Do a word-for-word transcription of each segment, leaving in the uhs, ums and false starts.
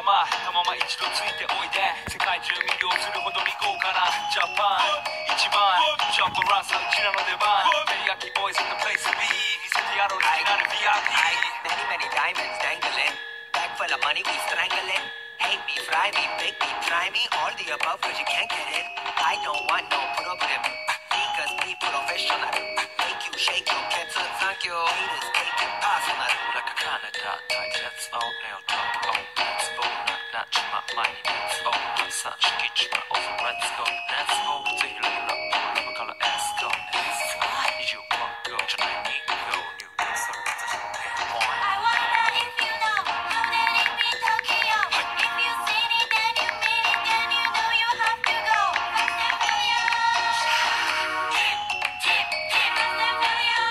またまま一度ついておいで世界中魅了するほどに豪華なジャパン一番ジャンプランさうちらの出番テリヤキボーイズ in the place to be 見せてやろうになる ブイアイピー Many many diamonds dangling Bag full of money we strangling Hate me, fry me, bake me, try me All the above cause you can't get in I don't want no problem Because me professional Make you shake your cats Thank you Haters take it personal Like a Canada tight let's all nail top oh let's go knock knock my money let's go hot such kitchen my over let's go let's go ぜひレギュラーラブから let's go let's go にじゅういちgo じゃないに go new dance or let's go I wonder if you know How that it be Tokyo If you seen it then you mean it Then you know you have to go How's that feel ya? Tip, tip, tip How's that feel ya?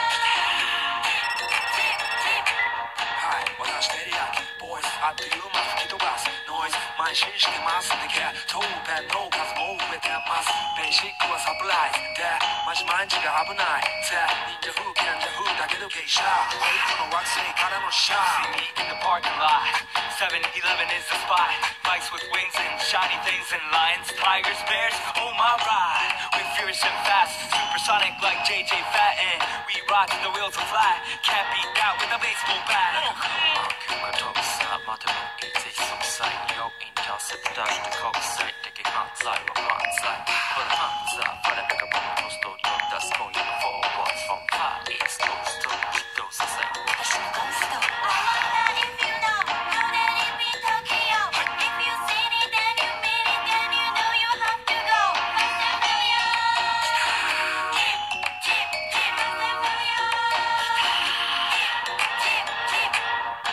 Tip, tip, tip はい私テリヤキボーイズあっという間吹き飛ばすノイズ邁進してますねけ当ペンの数も増えてますベーシックはサプライズでマジ毎日が危ないぜ忍者風賢者風だけど芸者エイトの惑星からのシャ See me in the parking lot seven eleven is the spot Bikes with wings and shiny things and lions tigers bears oh my ride we're furious and fast supersonic like J J Fatten we ride till the wheels are flat can't beat that with a baseball bat 今日が飛ぶさまたもいいぜ即歳要因調節出して国際的犯罪は犯罪これ犯罪我らが僕のストーリーを出す今夜の four words from Far East Coast とどうさせ私のゴースト I wonder if you know How that it be Tokyo If you seen it then you mean it Then you know you have to go How's that feel ya? Tip, tip, tip How's that feel ya? Tip, tip, tip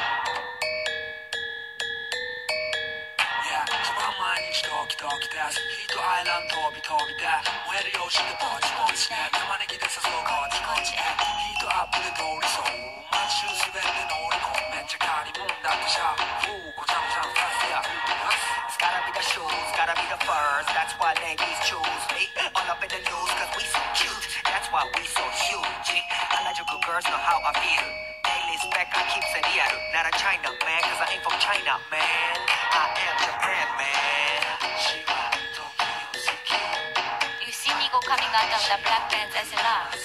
Yeah 一番毎日ドキドキですヒートアイランド飛び飛びで燃えるようしてポチポチね玉ねぎで誘うこっちこっちへヒートアップで通りそう街中滑って乗り込むめっちゃ借りもんだってしゃふうごちゃごちゃファスや It's gotta be the shoes, gotta be the furs That's why ladies choose me All up in the news cause we so cute That's why we so huge Harajuku girls know how I feel Daily spec I keep it real Not a China man cause I ain't from China man I am Japan man You see me go coming out of the black pants as a laugh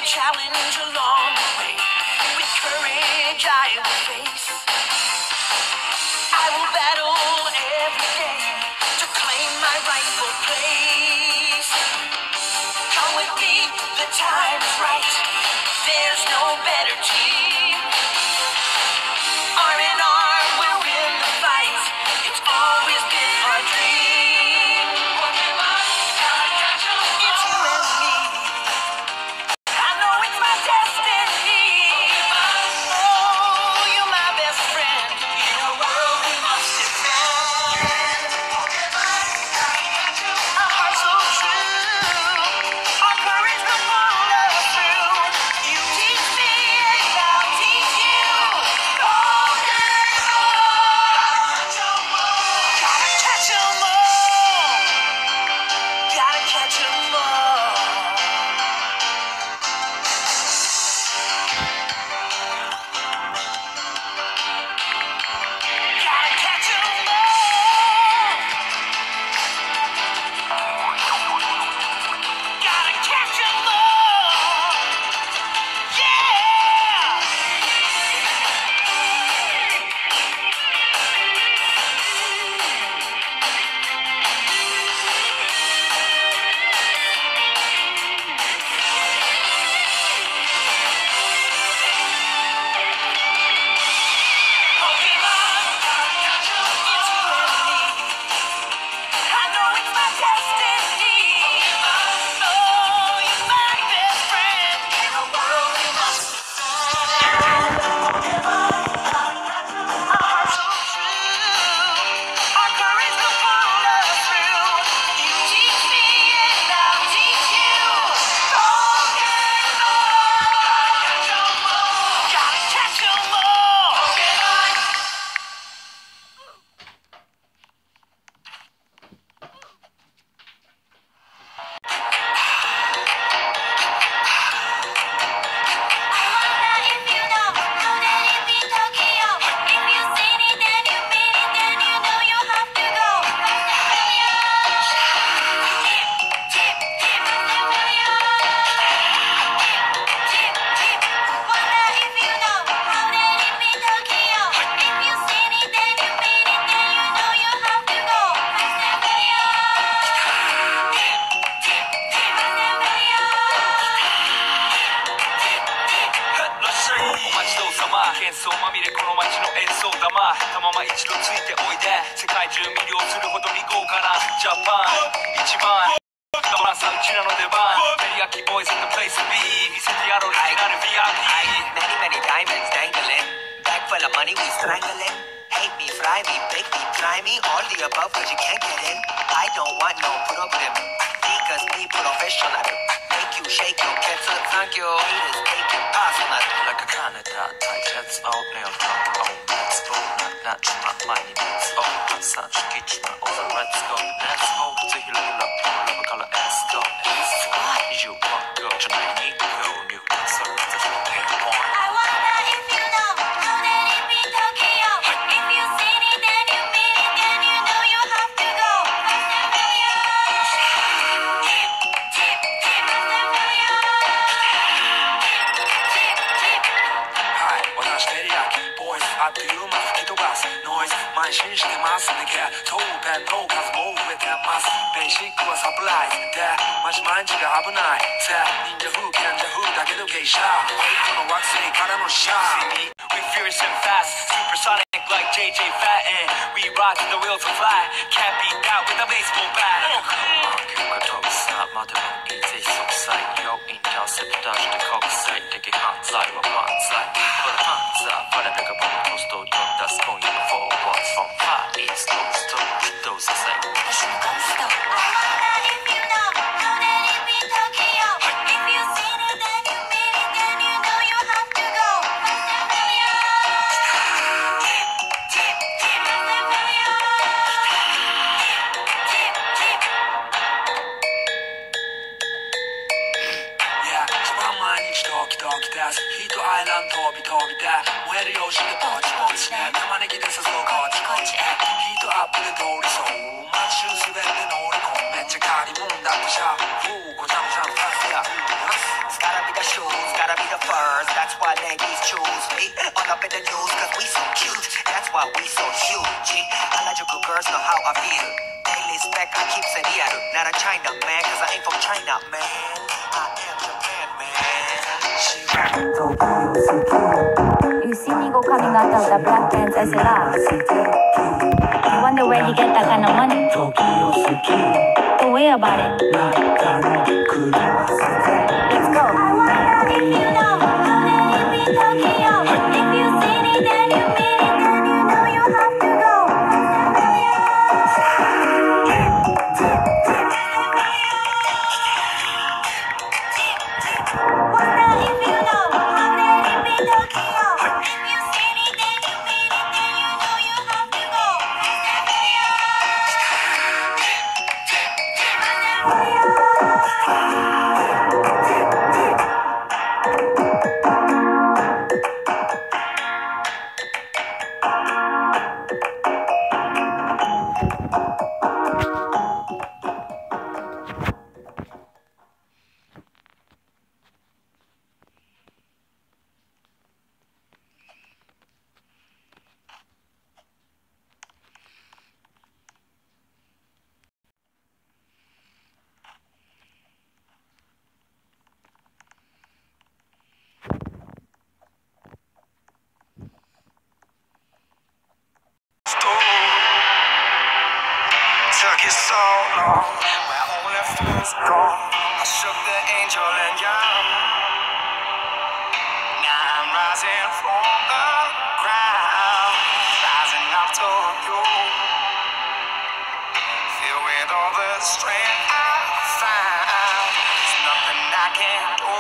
challenge along the way. With courage I will face. I will battle every day to claim my rightful place. Come with me, the time is right. There's no better team. Arm in arm, we'll win the fight. It's always been our dream. It's you and me. I know it's my destiny. Oh, you're my best friend. In a world we must defend. Our hearts so true. Our courage will pull us through. You teach me and I'll teach you. Gotta catch 'em all. Gotta catch 'em all. Gotta catch 'em all. Gotta catch 'em all. Yeah. Pokemon, it's you and me. I know it's my destiny. Oh, you're my best friend. In a world we must defend. Our hearts so true. Our courage will pull us through. You teach me and I'll teach you. Gotta catch 'em all. I wonder if you know, know that it's in Tokyo. If you seen it, then you mean it, then you know you have to go. Tip, tip, wonder if you know, know that it's in Tokyo. If you seen it, then you mean it, then you know you have to go. お待ちどうさま喧騒まみれこの街の演奏玉たまま一度ついておいで世界中魅了するほどに豪華なジャパン一番ガバンさうちらの出番テリヤキボーイズ in the place to be 見せてやろうリなる ブイアイピー Many, many diamonds dangling. Bag full of money, we strangling. Hate me, fry me, bake me, try me. All the above, cause you can't get in. I don't want no problem. Because me professional. Make you shake your cats up, thank you. Haters take it personal. Like a Canada, tight jets, all nail drop, oh, let's go, not natural, not mighty, let's go, not such, kitchen, over, let's go, let's go, to heal it up, love color, let's go, let's go, you want go, tonight, need to go, new dancer, let's go, take one. I wonder if you know, know that it's in Tokyo. If you seen it, then you mean it, then you know you have to go. Hi, 私テリヤキボーイズあっという間吹き飛ばすノイズ慢心してますねけ当弁の数も増えてますベーシックはサプライズでマジ毎日が危ないぜ忍者風賢者風だけど芸者フェイクの惑星からのシャー We fierce and fast, supersonic like J J Fatten. We ride till the wheels will fly. Can't beat that with a baseball bat. 結果飛ぶさまでもいいぜ即歳要因調節出して国際的犯罪は万歳これ犯罪バレたか僕のポストを呼んだス今夜の forwards from far east coast to どうせ最後私のゴースト I wonder if you know, know that it's in Tokyo. If you seen it, then you mean it, then you know you have to go. Tip, tip, tip, furs. That's why ladies choose me. All up in the news, cause we so cute. That's why we so huge. Harajuku girls know how I feel. Daily spec, I keep it real. Not a China man, cause I ain't from China, man. I am Japan, man. You see me go coming out of the black pants as a laugh. You wonder where he get that kind of money? Don't worry about it. Let's go. I wonder if you know how that it be Tokyo. If you see it, then you mean it, then you know you have to go. Wonder if you know how that it be Tokyo. If you see it, then you mean it, then you know you have to go. Took you so long, my only fool's gone. I shook the angel and young. Now I'm rising from the ground, rising up to you. Filled with all the strength I found, there's nothing I can't do.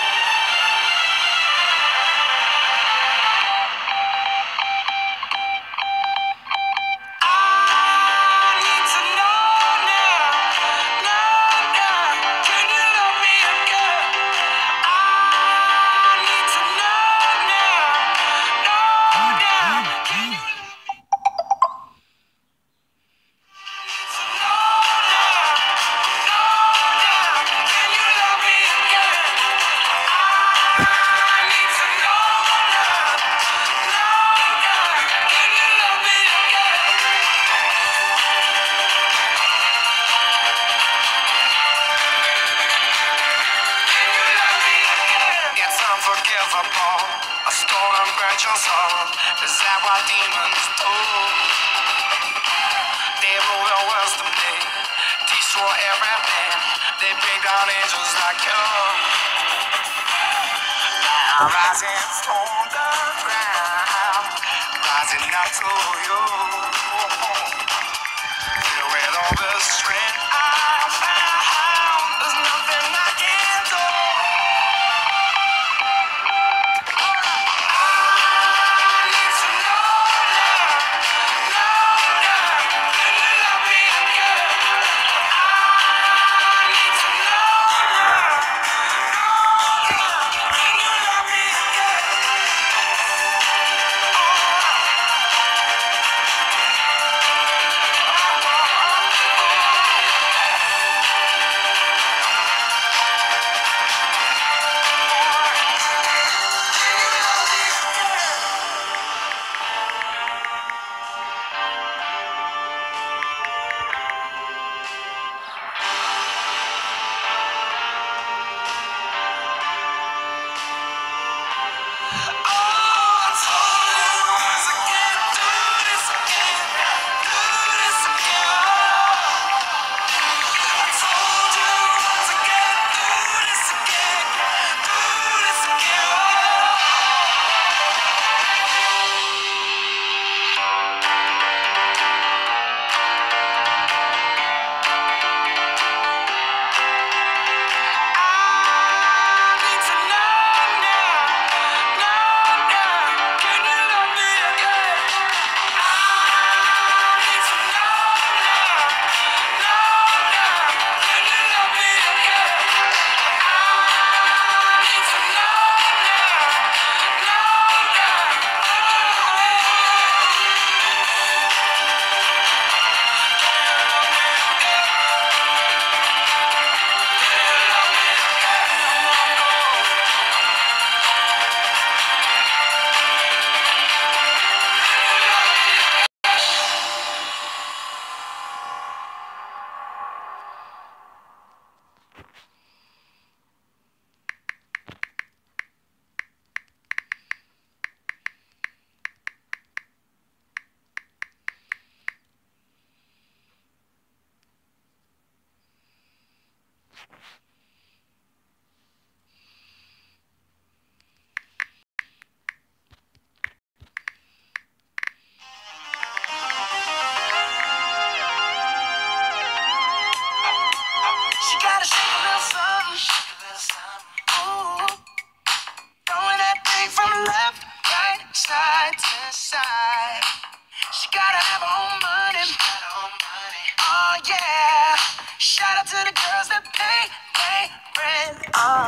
A stolen virtual soul. Is that what demons do? They rule the world to me, destroy everything. They bring down angels like you. Now rising from the ground, rising up to you. Filled with all the strength I found, there's nothing I can't do.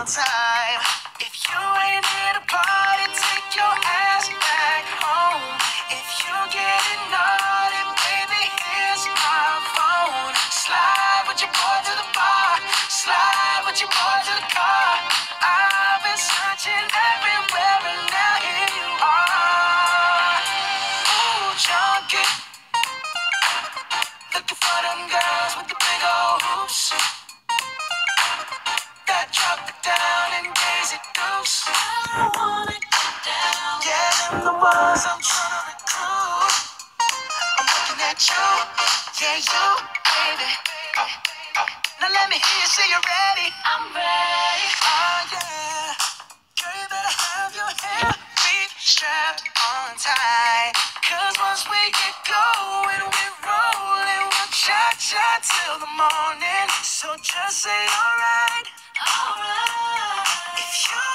on time. If you ain't here to party, take your ass back home. If you getting naughty, baby, here's my phone. Slide with your boy to the bar, slide with your boy to the car. I've been searching everywhere and now here you are. Ooh, junkie, looking for them girls with the big old hoops that drop it down and raise it loose. I wanna get down. Yeah, them the ones I'm trying to recruit. I'm looking at you, yeah, you, baby. Oh, oh. Now let me hear you say you're ready. I'm ready. Oh, yeah. Girl, you better have your hair feet strapped on tight. Cause once we get going, we're rolling. We'll cha-cha till the morning. So just say alright. Alright. If you